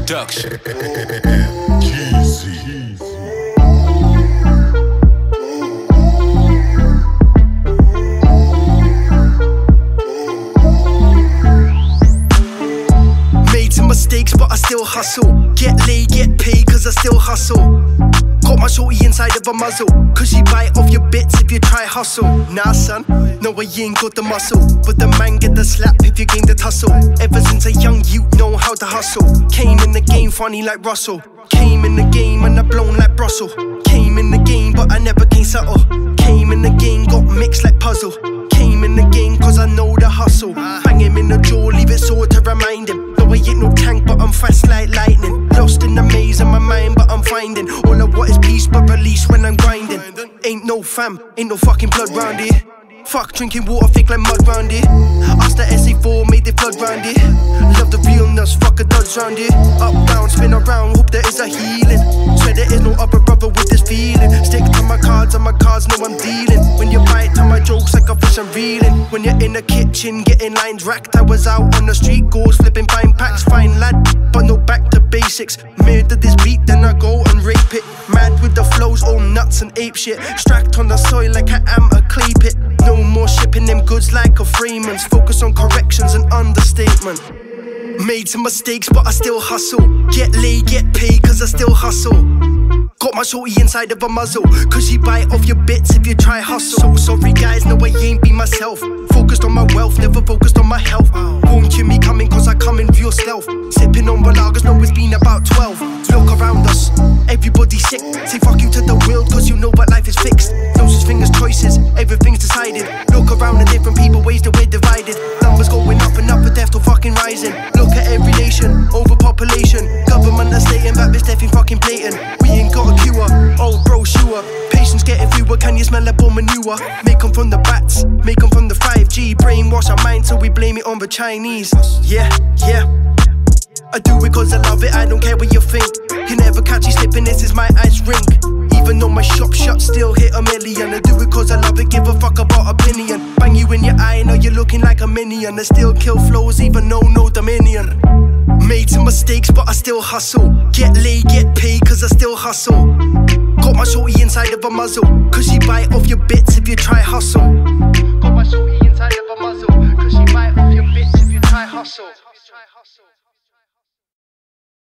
Production. Made some mistakes, but I still hustle. Get laid, get paid, cause I still hustle. Got my shorty inside of a muzzle, cause she bite off your bits if you try hustle. Nah son, no I ain't got the muscle, but the man get the slap if you game the tussle. Ever since a young youth know how to hustle. Came in the game funny like Russell. Came in the game and I blown like Brussels. Came in the game but I never came subtle. Came in the game, got mixed like puzzle. Came in the game cause I know the hustle. Bang him in the jaw, leave it sore to remind him. No I ain't no tank but I'm fast like lightning. Lost in the maze of my mind but I'm finding. All I want is peace but release when I'm grinding. Ain't no fam, ain't no fucking blood round here. Fuck drinking water thick like mud round here. Ask the SC4 made it flood round here. Love the realness, fuck a duds round here. Up down, spin around, hope there is a healing. Swear there is no other brother with this feeling. Stick to my cards and my cards know I'm dealing. When you bite to my jokes like a fish I'm reeling. When you're in the kitchen getting lines racked. I was out on the street goals flipping pine packs. Fine lad, but no back to basics. Murder this beat then I go and rape it. Mad with the flows, all nuts and ape shit. Strapped on the soil like I am a clay pit. No more shipping them goods like a Freeman's. Focus on corrections and understatement. Made some mistakes but I still hustle. Get laid, get paid cause I still hustle. Got my shorty inside of a muzzle, cause she bite off your bits if you try hustle. So sorry guys, no I ain't be myself. Focused on my wealth, never focused on my health. Won't you me coming cause I come in real stealth. Sipping on Balagas, know it's been about 12. Look around us, everybody's sick. Say fuck you to the world cause you know what life is fixed. No such thing as choices, everything's decided. Look around at different people, ways that we're divided. Numbers going up and up, but death to fucking rising. Look at every nation, overpopulation. Government are stating that bitch death in fucking blatant. We ain't got a cure, old bro sure. Patients getting fewer, can you smell up on manure? Make them from the bats, make them from the 5G. Brainwash our minds so we blame it on the Chinese. Yeah, yeah, I do it cause I love it, I don't care what you think. You never catch me slipping, this is my ice rink. Even though my shop shut, still hit a million. I do it cause I love it, give a fuck about opinion. Bang you in your eye, now you're looking like a minion. I still kill flows, even though no dominion. Made some mistakes but I still hustle. Get laid, get paid cause I still hustle. Got my shorty inside of a muzzle, cause she bite off your bits if you try hustle. Got my shorty inside of a muzzle, cause she bite off your bits if you try hustle.